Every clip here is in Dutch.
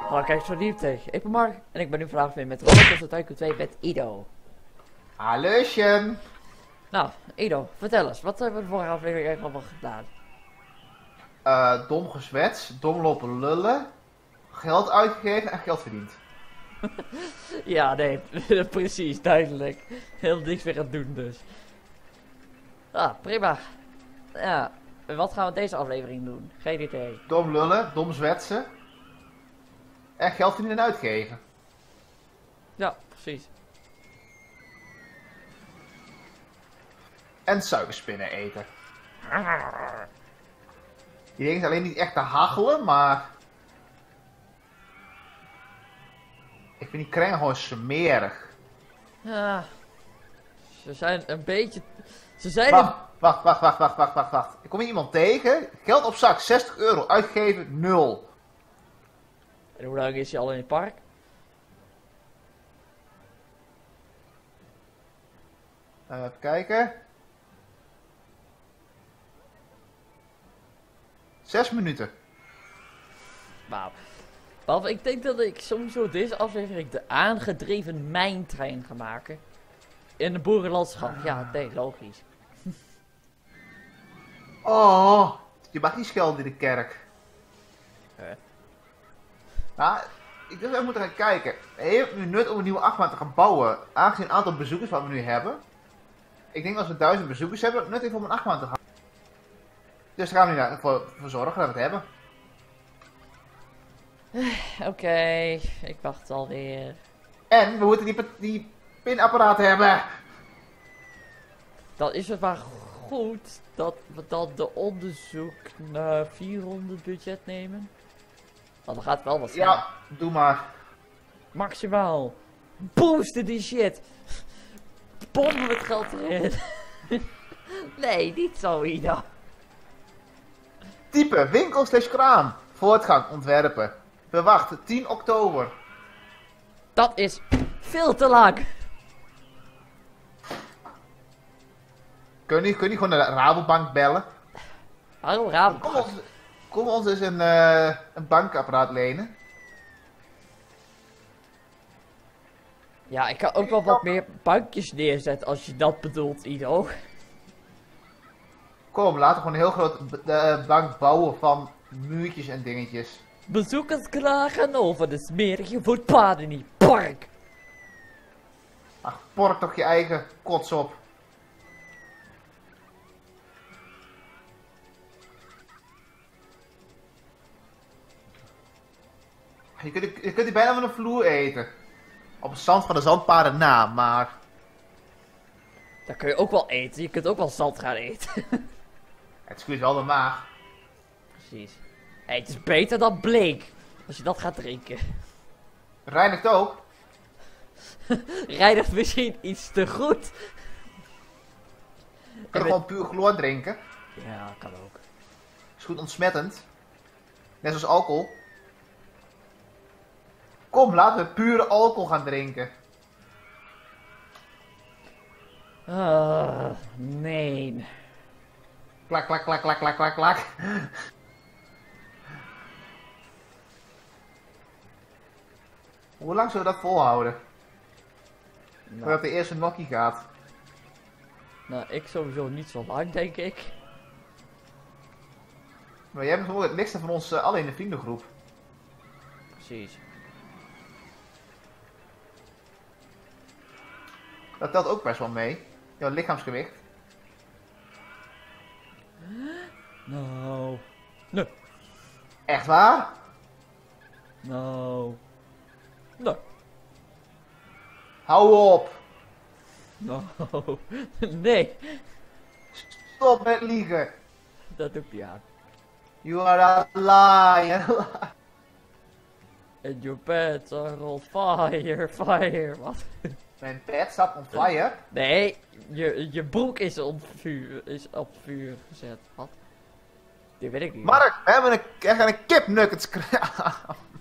Hallo, kijk zo diep tegen. Ik ben Mark en ik ben nu vandaag weer met Rollercoaster Tycoon 2 met Ido. Halloosje. Nou, Ido, vertel eens, wat hebben we de vorige aflevering eigenlijk allemaal gedaan? Dom gezwets, dom lopen lullen, geld uitgegeven en geld verdiend. Ja, nee, precies, duidelijk. Heel niks weer aan het doen dus. Ah, prima. Ja, wat gaan we deze aflevering doen? Geen idee. Dom lullen, dom zwetsen en geld verdienen en uitgeven. Ja, precies. En suikerspinnen eten. Die ding is alleen niet echt te hachelen, maar... Ik vind die krengen gewoon smerig. Ja, ze zijn een beetje... Ze zijn Wacht. Ik kom hier iemand tegen. Geld op zak, 60 euro. Uitgegeven, 0. En hoe lang is hij al in het park? Even kijken. 6 minuten. Wauw. Behalve, ik denk dat ik sowieso deze aflevering de aangedreven mijntrein ga maken. In het boerenlandschap. Ja, nee, logisch. Oh, je mag niet schelden in de kerk. Nou, ik denk dat we moeten gaan kijken. Heeft het nu nut om een nieuwe achtbaan te gaan bouwen? Aangezien het aantal bezoekers wat we nu hebben. Ik denk dat als we 1000 bezoekers hebben, nut heeft om een achtbaan te gaan. Dus daar gaan we nu voor zorgen dat we het hebben. Oké, ik wacht alweer. En we moeten die pinapparaten hebben. Dan is het maar goed dat we dan de onderzoek naar 400 budget nemen. Want dan gaat wel wat sneller. Ja, doe maar. Maximaal. Boosten die shit. Pompen we het geld erin. Nee, niet zo, Ido. Type winkel/kraam. Voortgang ontwerpen. Verwacht 10 oktober. Dat is veel te lang. Kun je gewoon naar de Rabobank bellen? Hallo, Raam. Kom ons eens een bankapparaat lenen. Ja, ik kan ook wel wat meer bankjes neerzetten als je dat bedoelt, Ido. Kom, laten we gewoon een heel groot bank bouwen van muurtjes en dingetjes. Bezoekers klagen over de smerige voetpaden in het park. Ach, pork toch je eigen kots op. Je kunt die bijna van de vloer eten. Op het zand van de zandpaden na, maar... Dat kun je ook wel eten. Je kunt ook wel zand gaan eten. Het squeeze wel de maag. Precies. Hey, het is beter dan bleek. Als je dat gaat drinken. Reinigt ook. Reinigt misschien iets te goed. Je kan gewoon puur chloor drinken. Ja, kan ook. Is goed ontsmettend. Net zoals alcohol. Kom, laten we pure alcohol gaan drinken. Nee. Klak, klak, klak, klak, klak, klak, klak. Hoe lang zullen we dat volhouden? Voordat de eerste nokkie gaat. Nou, ik sowieso niet zo lang, denk ik. Maar jij bent gewoon het lichtste van ons allen in de vriendengroep. Precies. Dat telt ook best wel mee. Jouw lichaamsgewicht. Nou. Nee. Echt waar? Nou. Nee. Hou op. Nou. Nee. Stop met liegen. Dat doe ik niet aan. You are a liar. And your pants are on fire, fire. Wat? Mijn bed staat on fire. Nee, je broek is op vuur gezet. Wat? Die weet ik niet. Mark, we hebben een kipnuggets kraam.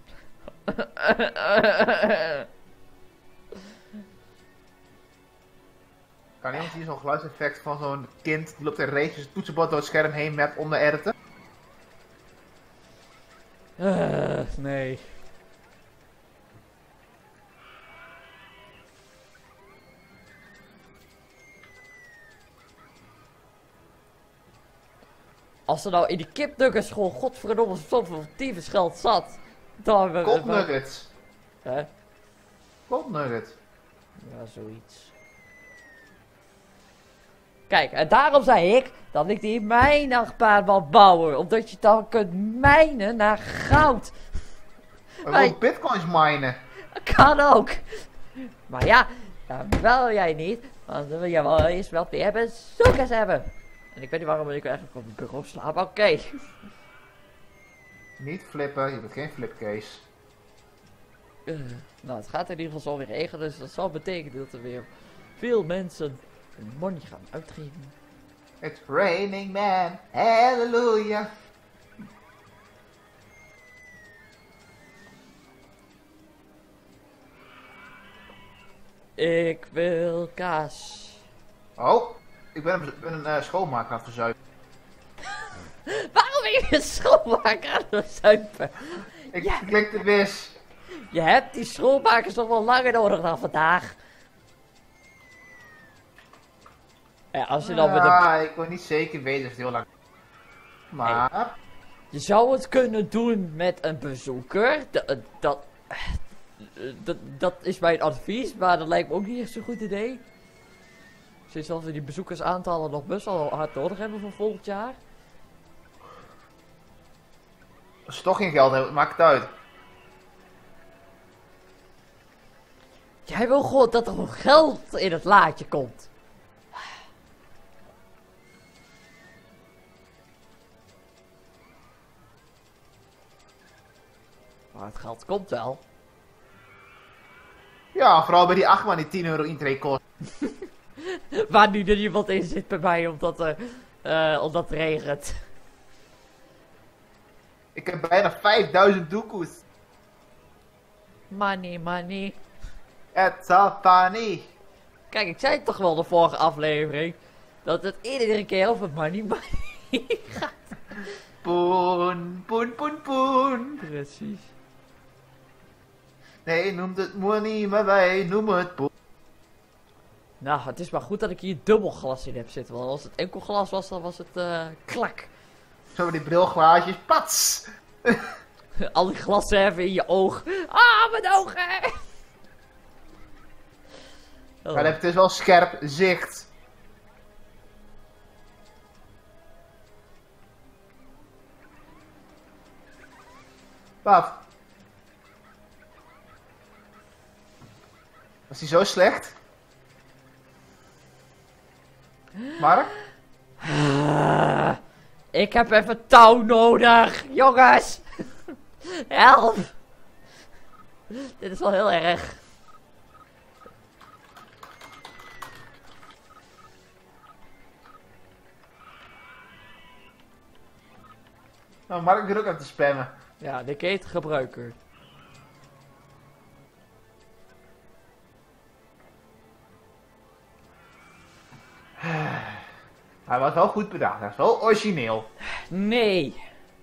Kan iemand hier zo'n geluidseffect van zo'n kind die loopt in races het toetsenbord door het scherm heen met om de erwten? Nee. Als er nou in die kipnuggets gewoon godverdomme zoveel tyfus geld zat. Dan... Kopnuggets. Hè? Kopnugget. Ja, zoiets. Kijk, en daarom zei ik dat ik die mijnachtbaan wil bouwen. Omdat je dan kunt mijnen naar goud. We willen bitcoins minen. Dat kan ook. Maar ja, dat wil jij niet. Want dan wil je wel eens wat meer bezoekers hebben. En ik weet niet waarom ik eigenlijk op het bureau slaap. Oké. Niet flippen, je bent geen flipcase. Nou, het gaat in ieder geval zo weer regenen. Dus dat zal betekenen dat er weer veel mensen hun money gaan uitgeven. It's raining man, hallelujah. Ik wil kaas. Oh, ik ben een schoonmaker aan het verzuipen. Waarom ben je een schoonmaker aan het zuipen? Ik klik de wis. Je hebt die schoonmakers nog wel langer nodig dan vandaag. Ja, als je dan met een... Ik wil niet zeker weten of het heel lang... Maar... Je zou het kunnen doen met een bezoeker. Dat is mijn advies, maar dat lijkt me ook niet echt zo'n goed idee. Sinds dat we die bezoekersaantallen nog best wel hard nodig hebben voor volgend jaar. Als je toch geen geld hebt, maakt het uit. Jij wil gewoon dat er gewoon geld in het laadje komt. Maar het geld komt wel. Ja, vooral bij die achtbaan die 10 euro intree kost. Waar nu er iemand in zit bij mij omdat het regent. Ik heb bijna 5000 doekoes. Money, money. It's all funny. Kijk, ik zei het toch wel de vorige aflevering. Dat het iedere keer over money, money gaat. Poen, poen, poen, poen. Precies. Nee, noemt het money, maar wij noemen het poen. Nou, het is maar goed dat ik hier dubbel glas in heb zitten. Want als het enkel glas was, dan was het klak. Zo die brilglaasjes, pats! Al die glassen even in je oog. Ah, mijn ogen! Oh. Maar dan heb je dus wel scherp zicht. Wat? Was die zo slecht? Mark? Ik heb even touw nodig, jongens! Help! Dit is wel heel erg. Nou, Mark doet ook even te spammen. Ja, de ketengebruiker. Hij was wel goed bedacht, hij is wel origineel. Nee.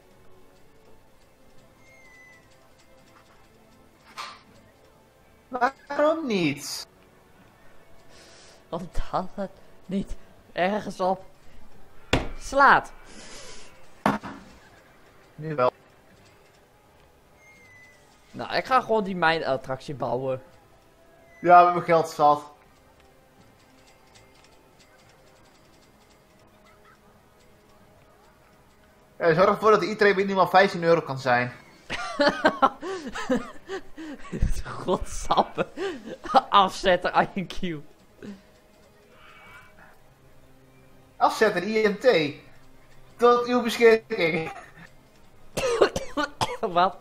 Waarom niet? Omdat het niet ergens op slaat. Nu wel. Nou, ik ga gewoon die mijnattractie bouwen. Ja, we hebben geld zat. Zorg ervoor dat de iedereen minimaal 15 euro kan zijn. Godsamme. Afzetten INQ. Afzetten IMT. Tot uw beschikking. Wat?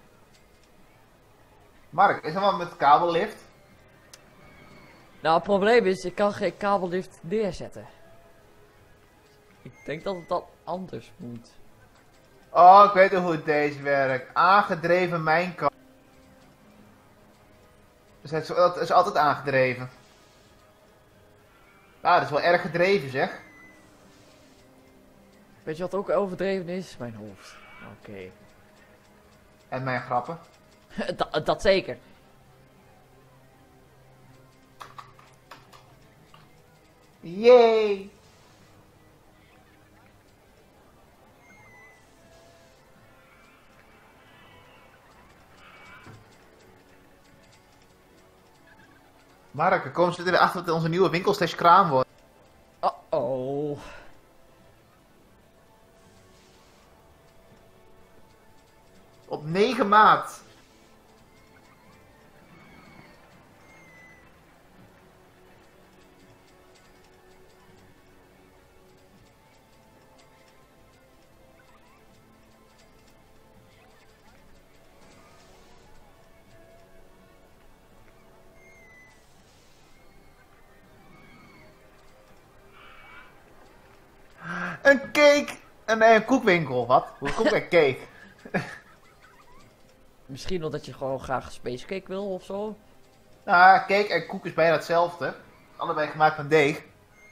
Mark, is er wat met kabellift? Nou, het probleem is, ik kan geen kabellift neerzetten. Ik denk dat het dan anders moet. Oh, ik weet hoe het deze werkt. Aangedreven mijnkast. Dus het is altijd aangedreven. Ah, dat is wel erg gedreven, zeg. Weet je wat ook overdreven is? Mijn hoofd. Oké. En mijn grappen. Dat zeker. Yay! Mark, we komen zitten erachter dat onze nieuwe winkelstash kraam wordt. Oh. Op 9 maart. Een cake! Een koekwinkel, wat? Hoe komt een cake? Misschien omdat je gewoon graag spacecake wil of zo. Nou, cake en koek is bijna hetzelfde. Allebei gemaakt van deeg.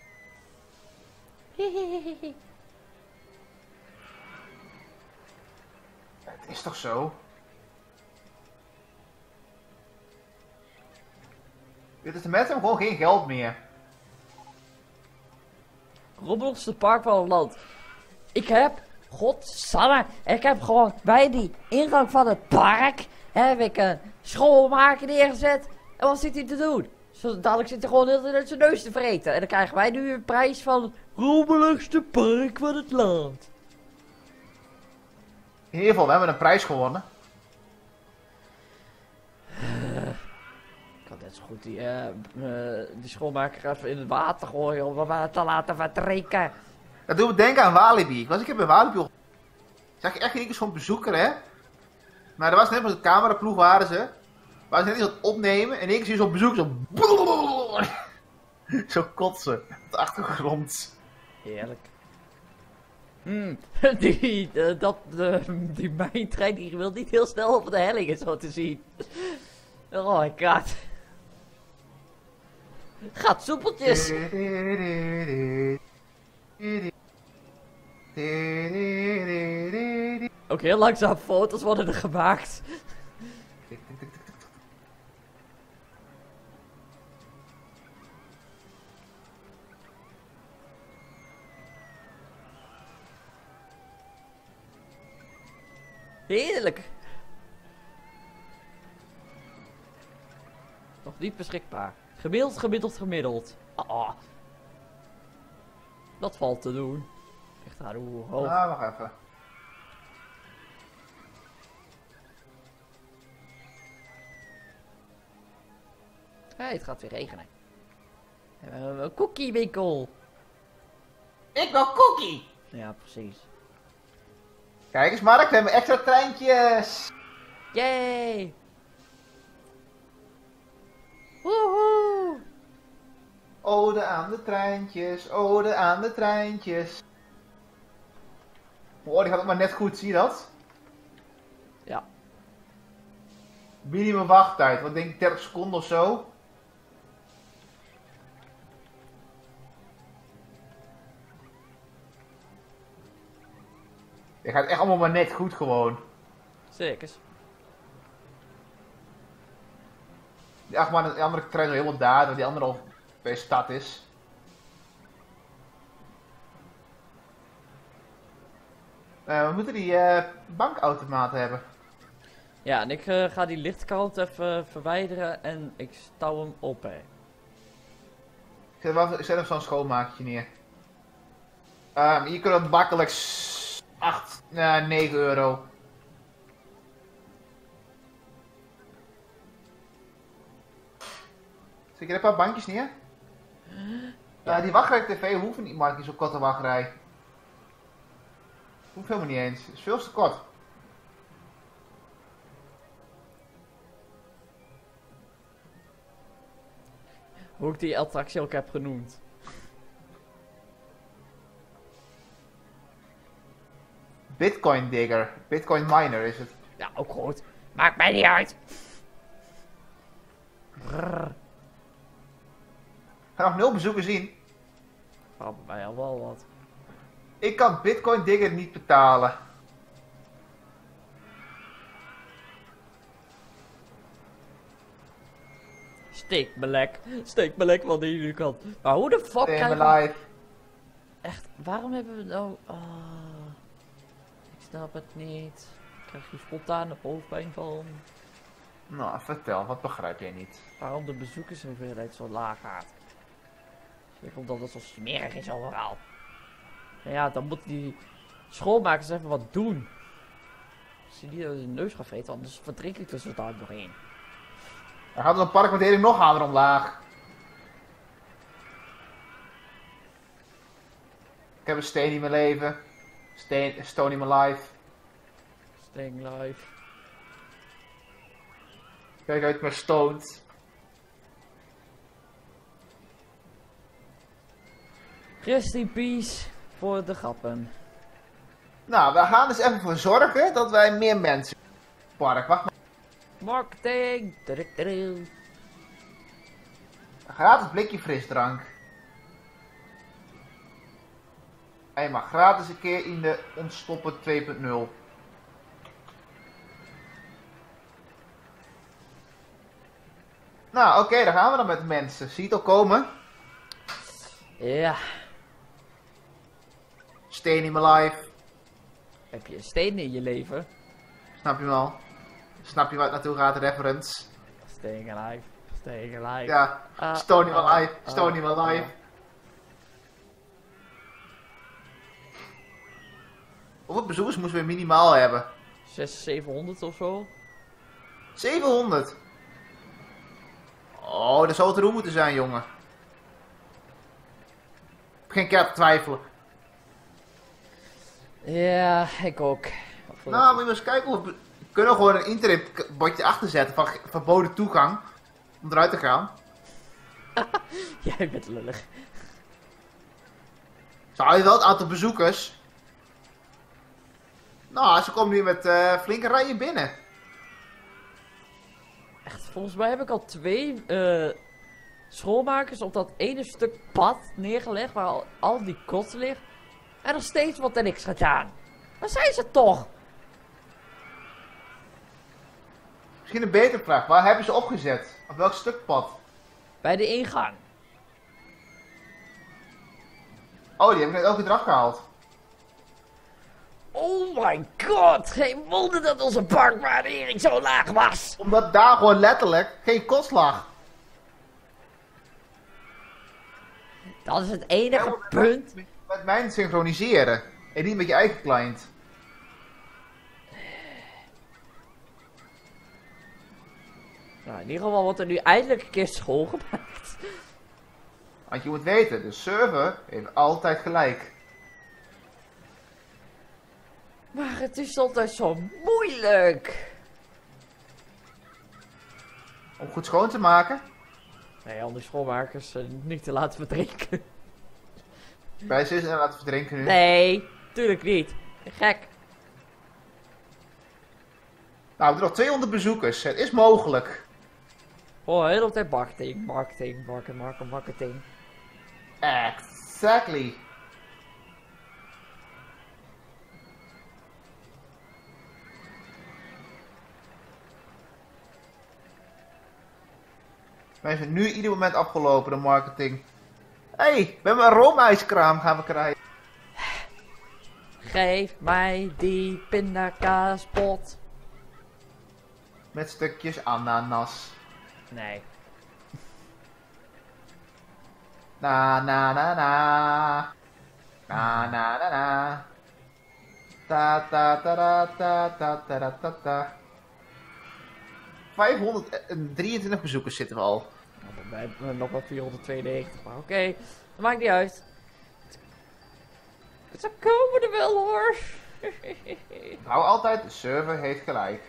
Het is toch zo? Dit is de mensen hebben gewoon geen geld meer. Rommelste park van het land. Ik heb, godsamme, ik heb gewoon bij die ingang van het park, heb ik een schoonmaker neergezet. En wat zit hij te doen? Zo dadelijk zit hij gewoon heel de tijd zijn neus te vreten. En dan krijgen wij nu een prijs van rommeligste park van het land. In ieder geval, we hebben een prijs gewonnen. Ik had net zo goed die schoonmaker even in het water gooien om hem te laten vertrekken. Dat doet me denken aan Walibi. Ik was een keer bij Walibi. Zag je echt geen keer zo'n bezoeker, hè? Maar er was net met de cameraploeg waren ze. Waren ze net iets aan het opnemen. En in één keer zie je zo'n bezoek zo... Zo kotsen. Op de achtergrond. Heerlijk. Die mijntrein die wil niet heel snel op de hellingen zo te zien. Oh my god. Gaat soepeltjes. Ook heel langzaam foto's worden er gemaakt. Heerlijk. Nog niet beschikbaar. Gemiddeld, gemiddeld, gemiddeld. Ah. Dat valt te doen. Echt aan hoe hoog. Ah, wacht even. Hey, het gaat weer regenen. Een cookiewinkel. Ik wil cookie! Ja, precies. Kijk eens Mark, we hebben extra treintjes. Yay! Woehoe! Ode aan de treintjes, ode aan de treintjes. Oh, die gaat ook maar net goed, zie je dat? Ja. Minimum wachttijd, wat denk ik 30 seconden of zo? Die gaat echt allemaal maar net goed gewoon. Zeker. Die achtbaan, die andere trein is al helemaal daar, terwijl die andere al bij de stad is. We moeten die bankautomaat hebben. Ja, en ik ga die lichtkant even verwijderen en ik stouw hem op, hè. Ik zet hem zo'n schoonmakertje neer. Hier kunnen we makkelijk 8, 9 euro. Zet je er een paar bankjes neer? Ja. Die wachtrij tv hoeft niet, Mark, in zo'n korte wachtrij. Hoeft helemaal niet eens. Het is veel te kort. Hoe ik die attractie ook heb genoemd. Bitcoin digger. Bitcoin miner is het. Ja, ook goed. Maakt mij niet uit. Brrr. Ik ga nog 0 bezoekers zien. Oh, bij mij al wel wat. Ik kan Bitcoin digger niet betalen. Steek me lek. Steek me lek van de ene kant. Maar hoe de fuck Stay krijgen we... alive. Echt, waarom hebben we nou... ik snap het niet. Ik krijg hier spontane hoofdpijn van. Nou, vertel, wat begrijp jij niet? Waarom de bezoekershoeveelheid zo laag gaat. Ik omdat het zo smerig is overal. Nou ja, dan moeten die schoonmakers even wat doen. Als je niet uit de neus gaat vreten, anders verdrink ik tussen daar doorheen. Er gaat een parkwaardering nog harder omlaag. Ik heb een steen in mijn leven. Stone in mijn life. Staying live. Kijk uit mijn stoned. Rest in peace voor de grappen. Nou, we gaan dus even voor zorgen dat wij meer mensen in het park. Wacht maar. Marketing. Een gratis blikje frisdrank. En je mag gratis een keer in de ontstoppen 2.0. Nou, oké, daar gaan we dan met mensen. Zie je het al komen? Ja. Steen in mijn life. Heb je een steen in je leven? Snap je hem al? Snap je waar het naartoe gaat, reference? Staying alive. Staying alive. Ja, Ah, Stone in my ah, life. Stone in my ah, life. ah. Hoeveel bezoekers moesten we minimaal hebben? 600, 700 of zo? 700. Oh, dat zou het doen moeten zijn, jongen. Ik heb geen keer te twijfelen. Ja, ik ook. Nou, moet je maar eens kijken. We kunnen gewoon een internetbordje achterzetten van verboden toegang. Om eruit te gaan. Jij bent lullig. Zou je wel het aantal bezoekers? Nou, ze komen nu met flinke rijen binnen. Echt, volgens mij heb ik al 2 schoonmakers op dat ene stuk pad neergelegd waar al die kots ligt. En nog steeds wordt er niks gedaan. Waar zijn ze toch? Misschien een betere vraag. Waar hebben ze opgezet? Op welk stuk pad? Bij de ingang. Oh, die heb ik net ook weer eraf gehaald. Oh my god, geen wonder dat onze parkwaardering zo laag was. Omdat daar gewoon letterlijk geen kost lag. Dat is het enige punt. Met mijn synchroniseren. En niet met je eigen client. Nou, in ieder geval wordt er nu eindelijk een keer schoongemaakt. Want je moet weten, de server heeft altijd gelijk. Maar het is altijd zo moeilijk. Om goed schoon te maken. Nee, al die schoonmakers niet te laten verdrinken. Bij ze laten verdrinken nu. Nee, tuurlijk niet. Gek. Nou, we hebben nog 200 bezoekers. Het is mogelijk. Oh, de hele tijd marketing. Marketing. Exactly. Wij zijn nu ieder moment afgelopen, de marketing. Hé, we hebben een roomijskraam gaan we krijgen. Geef mij die pindakaaspot. Met stukjes ananas. Nee. Na na na na. Na na na na. Ta ta ta ta ta ta ta ta ta. 523 bezoekers zitten we al. Nou, bij mij nog wel 492, maar oké. Dat maakt niet uit. Ze komen er wel hoor. Hou altijd, de server heeft gelijk.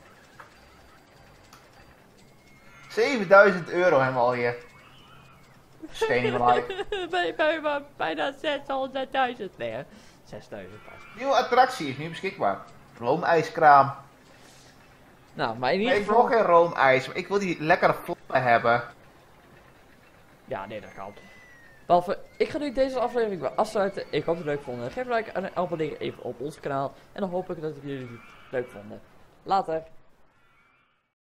7000 euro hebben we al hier. Steen in mijn life. bij bijna 600.000. Nee, hè? 6.000 pas. Nieuwe attractie is nu beschikbaar. Roomijskraam. Nou, maar in Nee, ieder ik wil geval... geen roomijs, maar ik wil die lekkere vlammen hebben. Ja, nee, dat kan. Behalve, ik ga nu deze aflevering weer afsluiten. Ik hoop dat jullie het leuk vonden. Geef een like en abonneer even op ons kanaal. En dan hoop ik dat jullie het leuk vonden. Later.